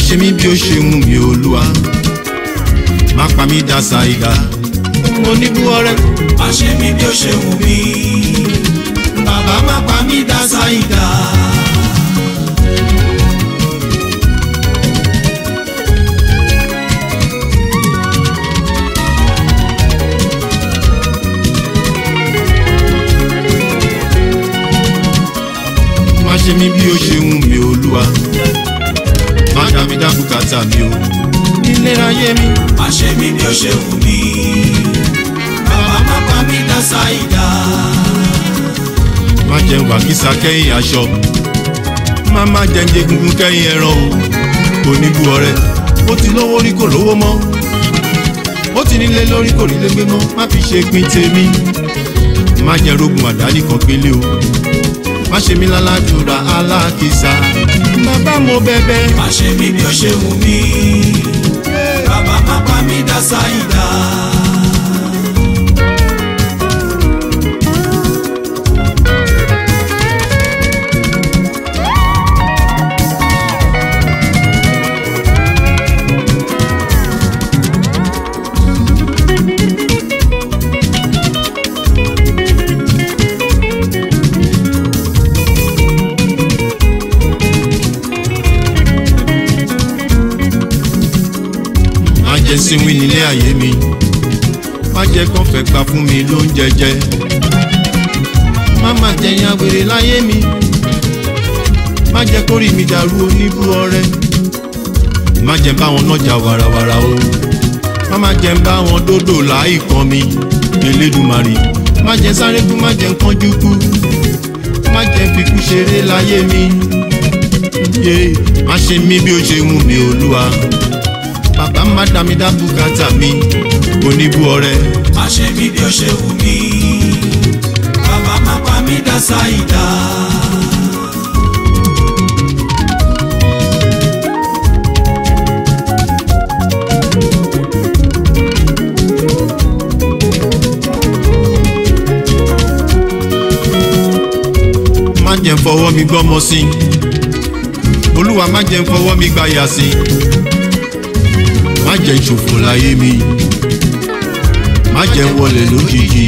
ṣe mí bí ó ṣe wù mí Olúwa, má pa mí dá ṣàìdá. Mo ní bú ọrẹ́. Má ṣe mí bí ó ṣe wù mí, bàbá má pa mí dá ṣàìdá. Má ṣe mí bí ó ṣe wù mí Olúwa, má dá mi dá bùkátà mi o, ìlera ayé mi. Má ṣe mí bí ó ṣe wù mí, bàbá má pa mí dá ṣàìdá. Má jẹ́ wà kísà kẹ́yìn aṣọ, má jẹ́ ń jẹgungun kẹ́yìn ẹran o. Kò ní bú ọrẹ́, ó ti lówó rí kò lówó mọ́, ó ti nílé lórí kò rí légbé mọ́. Má fi ṣe pín tèmi, má jẹ́ rogun àdáni kan gbélé o. Má ṣe mí lálàdúrà alákìsà, bàbá mo bẹ̀bẹ̀. Má ṣe mí bí ó ṣe wù mí, bàbá má pa mí dá ṣàìdá. Má jẹ́ sínwí nílé ayé mi, má jẹ́ kán fẹ́ gbà fún mi ló ń jẹjẹ. Má jẹ́ yan wèrè láyé mi, má jẹ́ kórìí mi dàrú oníbú ọrẹ́. Má jẹ́ bá wọn nájà wàràwàrà o, má jẹ́ bá wọn dódò láì kan mi. Elédùmarè, má jẹ́ sáré kú, má jẹ́ kánjú kú, má jẹ́ fikú ṣeré láyé mi. Má ṣe mí bí ó ṣe wù mí Olúwa, bàbá má dá mi dá bùkátà mi. Oníbú ọrẹ́. Má ṣe mí bí ó ṣe wù mí, bàbá má pa mí dá ṣàìdá. Má jẹ́ fọwọ́ mi gbọ́mọ sí, Olúwa má jẹ́ fọwọ́ mi gbáyà sí. Má jẹ́ ìṣòfò láyé mi, má jẹ́ wọlé lójijì,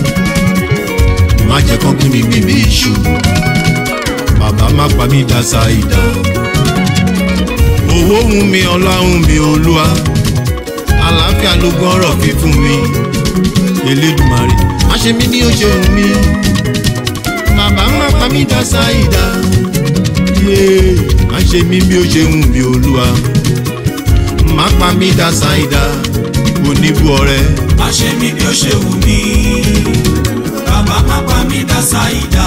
má jẹ́ kán kí mi bí iṣu, bàbá má pa mí dá ṣàìdá. Owó wù mí, ọlá wù mí Olúwa, àlàáfíà ló gbọ́rọ̀ fi fún mi. Elédùmarè, má ṣe mí ní ó ṣe wù mí, bàbá má pa mí dá ṣàìdá. Má ṣe mí bí ó ṣe wù mí Olúwa, má pa mí dá ṣàìdá. Oníbú ọrẹ́. Má ṣe mí bí ó ṣe wù mí, bàbá má pa mí dá ṣàìdá.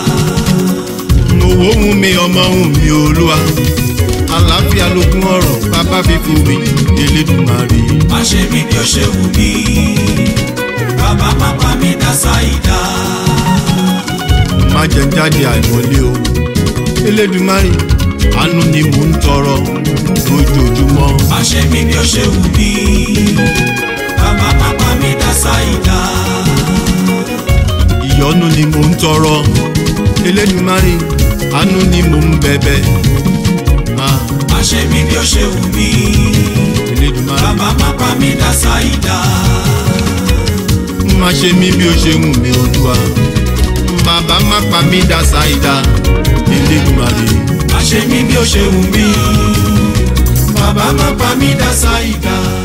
Owó wù mí, ọmọ wù mí Olúwa, àlàáfíà lógún ọ̀rọ̀ bàbá fi fún mi. Elédùmarè. Má ṣe mí bí ó ṣe wù mí, bàbá má pa mí dá ṣàìdá. Má jẹ́ jáde àìmọ́lé o. Elédùmarè, àánú ni mò ń tọrọ lójoojúmọ́. Má ṣe mí bí ó ṣe wù mí, bàbá má pa mí dá ṣàìdá. Ìyọ́nú ni mò ń tọrọ. Elédùmarè, àánú ni mò ń bẹ̀bẹ̀. Má ṣe mí bí ó ṣe wù mí, Elédùmarè, bàbá má pa mí dá ṣàìdá. má ṣe mí bí ó ṣe wù mí Olúwa, bàbá má pa mí dá ṣàìdá. Elédùmarè. Má ṣe mí bí ó ṣe wù mí, bàbá má pa mí dá ṣàìdá.